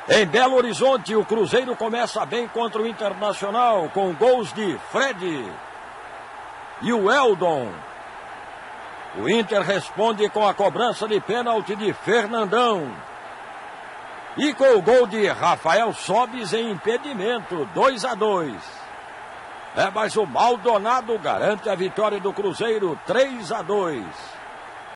Em Belo Horizonte, o Cruzeiro começa bem contra o Internacional, com gols de Fred e o Eldon. O Inter responde com a cobrança de pênalti de Fernandão. E com o gol de Rafael Sobis em impedimento, 2-2. Mas o Maldonado garante a vitória do Cruzeiro, 3-2.